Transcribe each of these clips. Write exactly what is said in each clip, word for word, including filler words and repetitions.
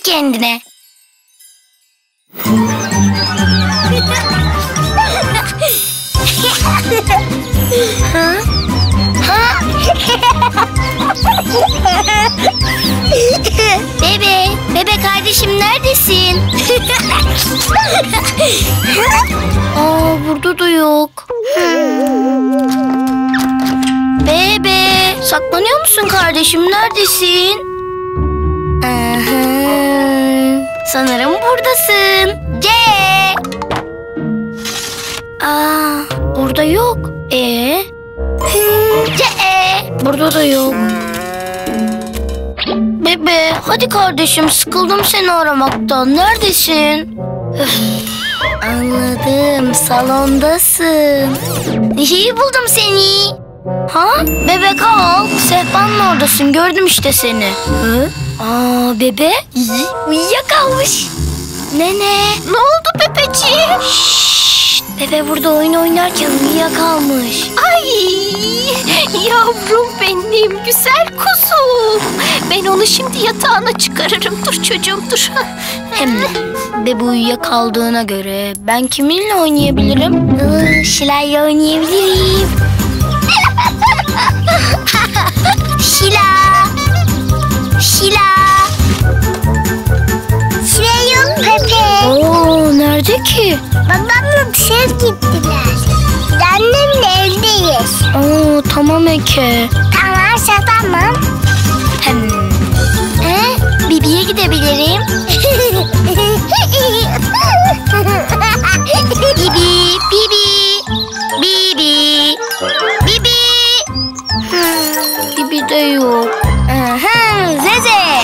kendine. Ha? Ha? Bebe, bebe kardeşim neredesin? Aa, burada da yok. Bebe, saklanıyor musun kardeşim? Neredesin? Aha, sanırım buradasın. C. Aa, burada yok. E. C. Burada da yok. Bebe, hadi kardeşim, sıkıldım seni aramaktan. Neredesin? Öf, anladım, salondasın. İyi buldum seni. Ha? Bebe kalk, sehpanın oradasın. Gördüm işte seni. Hı? Aa, bebe uyuyakalmış. Nene. Ne oldu Pepeciğim? Şşşt, bebe burada oyun oynarken uyuyakalmış. Ay yavrum benim, güzel kuzum. Ben onu şimdi yatağına çıkarırım. Dur çocuğum dur. Hem de bebe uyuyakaldığına göre ben kiminle oynayabilirim? Iı, Şilay'la oynayabilirim. Şila. Şila. Şila yok Pepe. Oo, nerede ki? Babamla dışarı gittiler. Annemle evdeyiz. Oo, tamam Eke. Tamamsa tamam. Hem. He? Bibi'ye gidebilirim. Bibi, Bibi, Bibi, Bibi. Hmm, Bibi de yok. Aha, Zeze.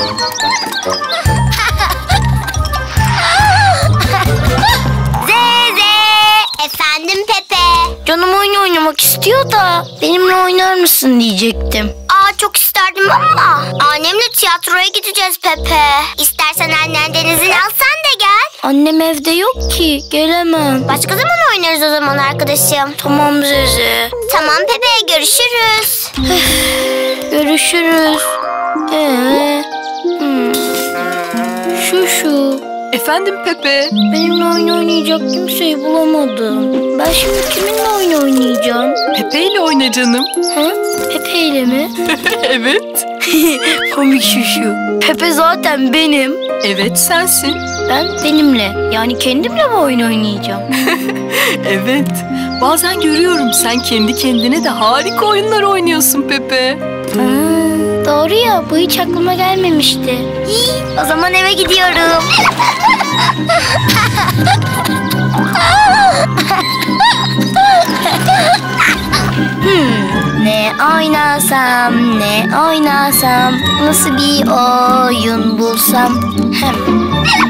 Zeze. Efendim Pepe. Canım oyun oynamak istiyor da benimle oynar mısın diyecektim. Aa, çok isterdim ama annemle tiyatroya gideceğiz Pepe. İstersen annenden izin alsan da gel. Annem evde yok ki, gelemem. Başka zaman oynarız o zaman arkadaşım. Tamam Zeze. Tamam Pepe, görüşürüz. Görüşürüz. Ee, hmm. Şu şu. Efendim Pepe. Benimle oyun oynayacak kimseyi bulamadım. Ben şimdi kiminle oyun oynayacağım? Pepe ile oyna canım. Ha? Pepe ile mi? Evet. Komik şu şu. Pepe zaten benim. Evet, sensin. Ben benimle, yani kendimle mi oyun oynayacağım? Evet. Bazen görüyorum, sen kendi kendine de harika oyunlar oynuyorsun Pepe. Aa, doğru ya, bu hiç aklıma gelmemişti. İyi, o zaman eve gidiyorum. hmm, ne oynasam, ne oynasam, nasıl bir oyun bulsam. Hem.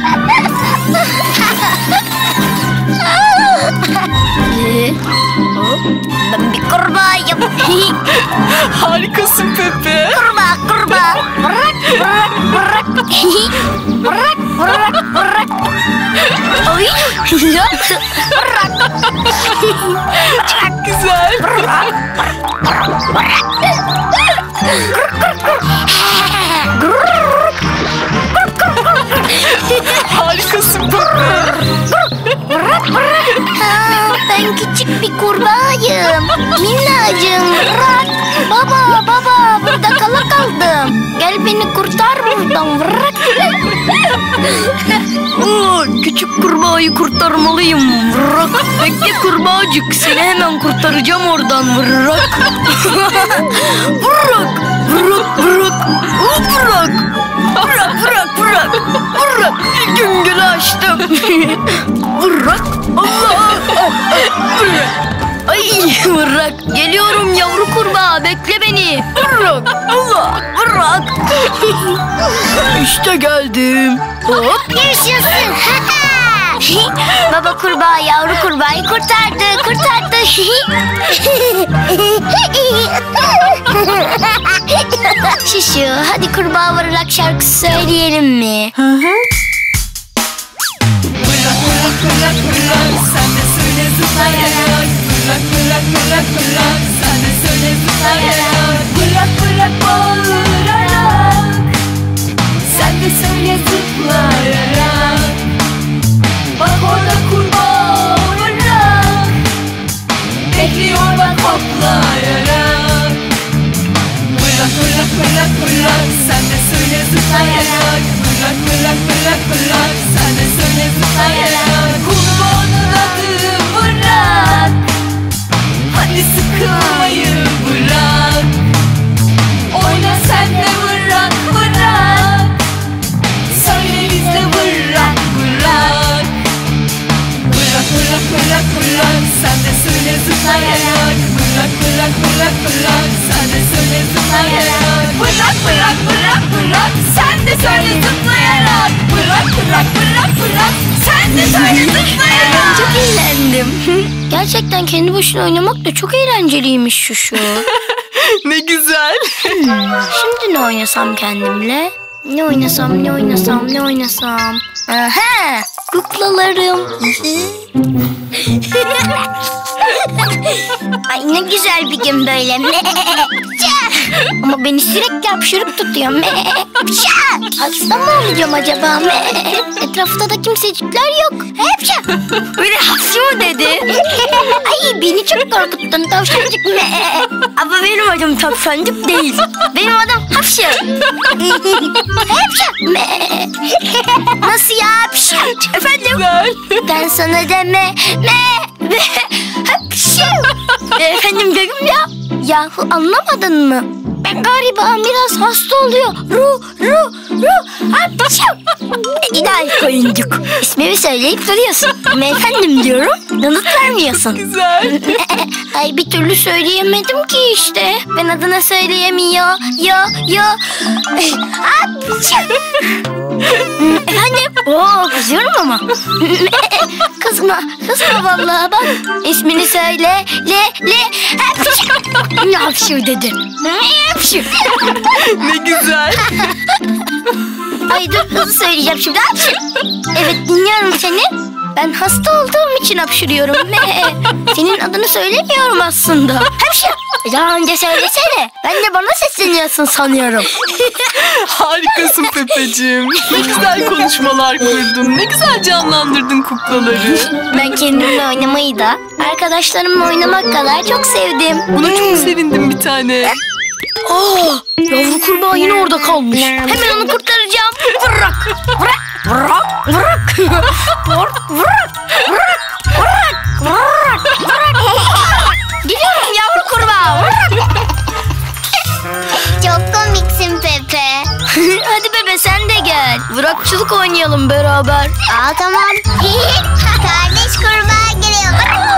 Ben bir kurbağayım. Harikasın Pepe. Kurbağa, kurbağa. Bırak, bırak, bırak. Bırak, bırak, bırak. Ay, bırak. Çok güzel. Bırak, bırak. Harikasın Pepe. Bırak, bırak. Ha, ben küçük bir kurbağayım. Minnacığım, bırak. Baba, baba, burada kala kaldım. Gel beni kurtar buradan, bırak. Oo, küçük kurbağayı kurtarmalıyım. Bırak. Bekle kurbağacık, seni hemen kurtaracağım oradan. Bırak. Bırak. Bırak, bırak. Bırak. Bırak, bırak, bırak. Bırak. Güngülü açtım. Bırak. Allah. Bırak. Ay, bırak. Geliyorum yavru kurbağa, bekle beni. Bırak. Allah. Bırak. İşte geldim. Hop. Yaşasın. Baba kurbağa yavru kurbağayı kurtardı. Kurtardı. Şişu, hadi kurbağa varılak şarkısı söyleyelim mi? Hı hı. Bırak bırak bırak bırak, sen de söyle zıplayarak. Bırak bırak bırak bırak, sen de söyle zıplayarak. Bırak bırak bağırarak, sen de söyle zıplayarak. zıplayarak. Bak orada kurbağa vırak, bekliyor bak hoplayarak. Vırak vırak vırak vırak, sen de söyle zıplayarak. Vırak vırak vırak vırak, sen de söyle zıplayarak. Kurbağanın adı vırak, hadi sıkılmayı bırak. Oyna sen de vırak vırak, söyle biz de vırak vırak. Vırak vırak vırak vırak, sen de söyle zıplayarak. Vırak vırak vırak vırak, sen de söyle zıplayarak. Vırak vırak vırak vırak, sen de söyle zıplayarak. Vırak vırak vırak vırak, sen de söyle zıplayarak. Çok eğlendim. Gerçekten kendi başına oynamak da çok eğlenceliymiş şu şu. Ne güzel. Şimdi ne oynasam kendimle? Ne oynasam, ne oynasam, ne oynasam? Aha! Kuklalarım. Ay ne güzel bir gün böyle. Ama beni sürekli hapşırıp tutuyor. Hasta mı olacağım acaba? Etrafta da kimsecikler yok. Böyle hapşı mı dedi? Ay beni çok korkuttun tavşancık. Ama benim adım tavşancık değil. Benim adım hapşı. Nasıl ya? Hapşı. Efendim? Ben sana deme. Me. Hapşı. Efendim dedim ya. Yahu anlamadın mı? Ben galiba biraz hasta oluyor. Ru, ru, ru, hapşu. İlahi koyuncuk. İsmimi söyleyip duruyorsun. Ama efendim diyorum, yanıt vermiyorsun. Güzel. Ay bir türlü söyleyemedim ki işte. Ben adına söyleyemiyor. Ya, ya. Hapşu. Efendim? Oo, kızıyorum ama. Kızma, kızma vallahi bak. İsmini söyle. Le, le, hapşu. Ne hapşu dedi. Hapşu. Ne güzel. Ay dur hızlı söyleyeceğim şimdi. Hapşu. Evet dinliyorum seni. Ben hasta olduğum için hapşırıyorum. Senin adını söylemiyorum aslında. Hapşu. Daha önce söylesene. Ben de bana sesleniyorsun sanıyorum. Harikasın Pepeciğim. Ne güzel konuşmalar kurdun. Ne güzel canlandırdın kuklaları. Ben kendimle oynamayı da arkadaşlarımla oynamak kadar çok sevdim. Buna çok sevindim bir tane. Aa, yavru kurbağa yine orada kalmış. Hemen onu kurtaracağım. Vırak, vırak, vırak, vırak. Vırak, vırak, vırak, vırak, vırak, vırak. Gidiyorum yavru kurbağa. Vırak. Çok komiksin Pepe. Hadi bebe sen de gel. Vırakçılık oynayalım beraber. Aa tamam. Kardeş kurbağa geliyor.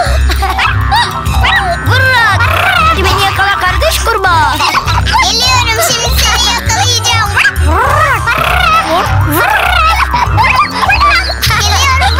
Vırak. Hadi beni yakala kardeş kurbağa. Geliyorum şimdi seni yakalayacağım. Geliyorum.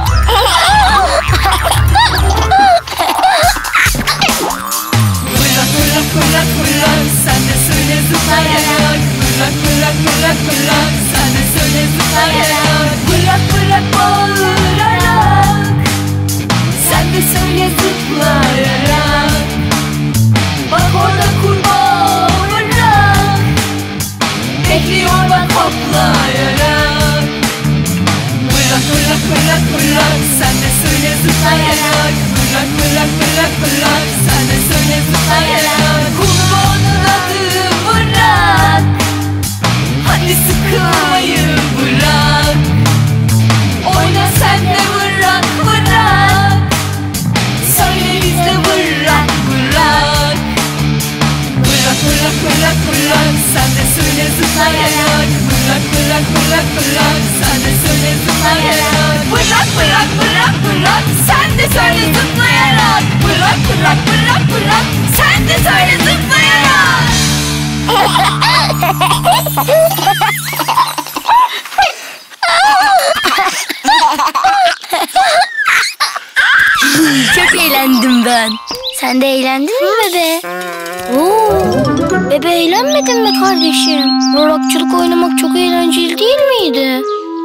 Vırak vırak vırak vırak, sen de söyle zıplayarak. Vırak vırak vırak vırak, sen de söyle zıplayarak. Vırak vırak bağırarak, sen de söyle zıplayarak. Bak orada kurbağa vırak, bekliyor bak hoplayarak. Vırak vırak vırak vırak, sen de söyle zıplayarak. Vırak vırak vırak vırak, sen de söyle zıplayarak. Kurbağanın adı vırak, hadi sıkılmayı bırak. Oyna sen de vırak vırak, söyle biz de vırak vırak. Vırak vırak vırak vırak, sen de söyle zıplayarak. Vırak vırak vırak vırak, sen de söyle zıplayarak. Vırak vırak vırak vırak, sen de söyle zıplayarak. Vırak vırak vırak vırak, sen de söyle zıplayarak. Çok eğlendim ben. Sen de eğlendin mi bebe? Oo, bebe eğlenmedin mi kardeşim? Rorakçılık oynamak çok eğlenceli değil miydi?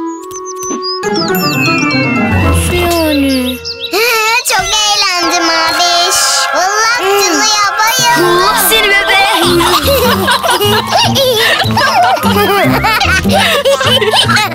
Nasıl yani? Çok eğlendim abiş. Vıllakçılığa bayıldım. Allah seni bebe.